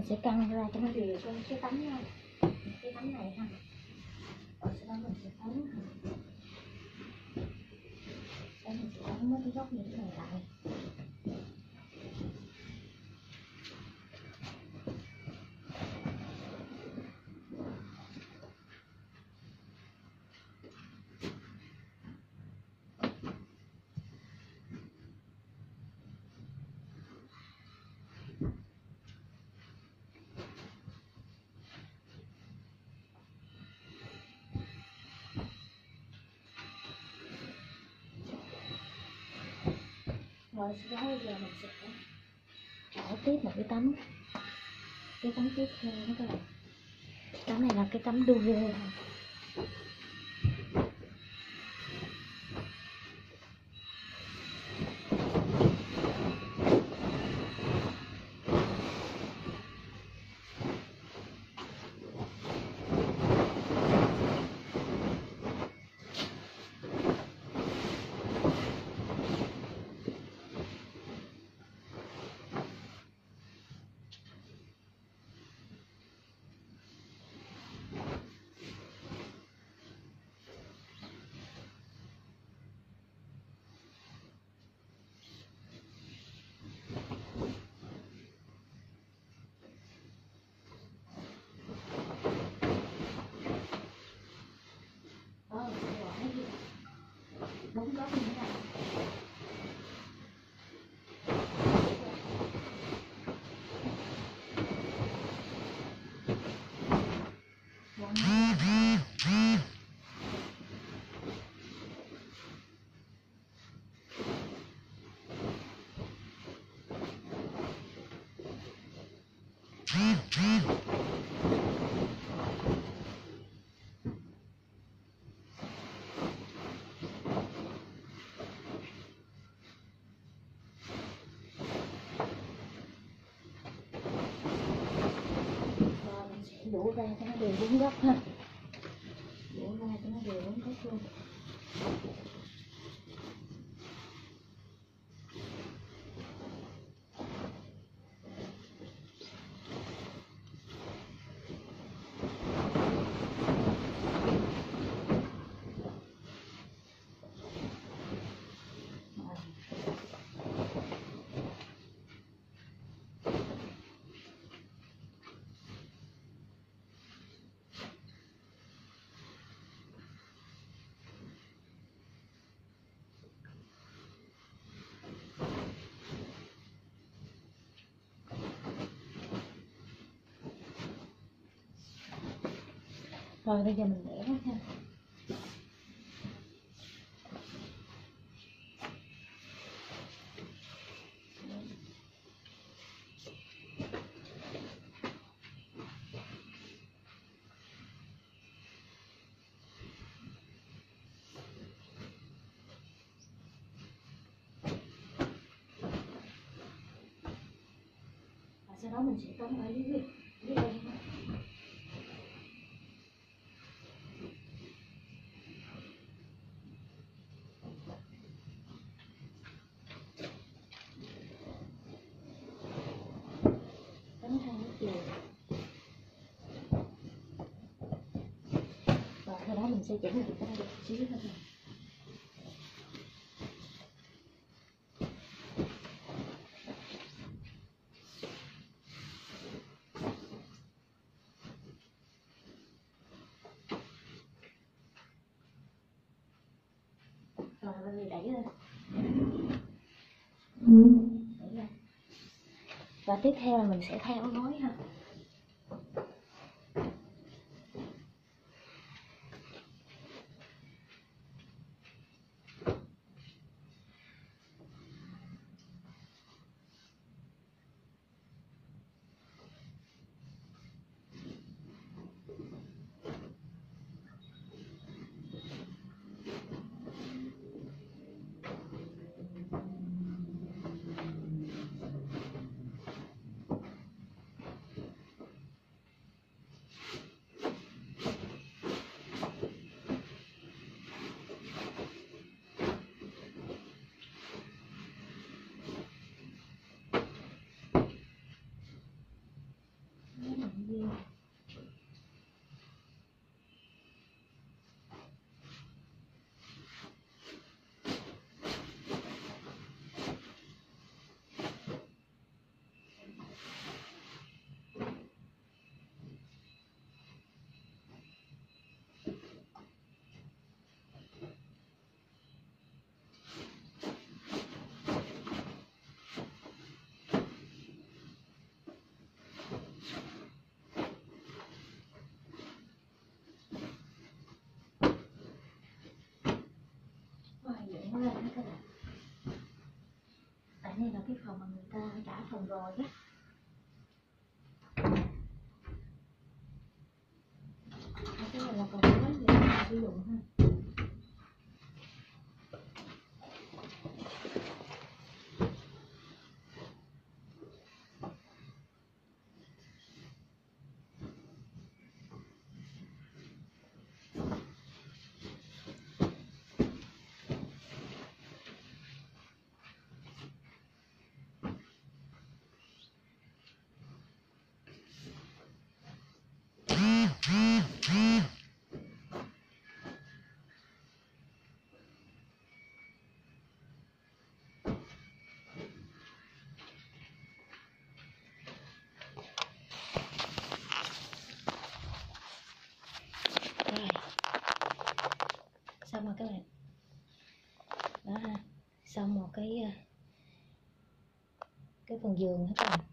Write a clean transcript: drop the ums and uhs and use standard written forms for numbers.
mình sẽ căng ra cho nó đều trên cái tấm này ha. Rồi sau đó mình sẽ ấn mình sẽ ấn mấy cái góc như thế này lại. Rồi sau đó bây giờ mình sẽ trải tiếp một cái tấm tiếp theo đó các bạn. Tấm này là cái tấm duvet. Đúng góc như thế này. Đổ ra cho nó đều đúng góc ha, đổ ra cho nó đều đúng góc luôn. Rồi bây giờ mình để nó ha. Và sau đó mình sẽ cắm ở dưới đây ha. Và sau đó mình sẽ chỉnh lại cái này một xíu thôi. Rồi mình đẩy lên. Đẩy lên. Và tiếp theo là mình sẽ tháo gối ha. nó lên hết các bạn. Tại này là cái phòng mà người ta trả phòng rồi á. Cái này là còn có gì để sử dụng ha. Rồi, xong rồi các bạn. Đó ha, xong một cái phần giường hết rồi.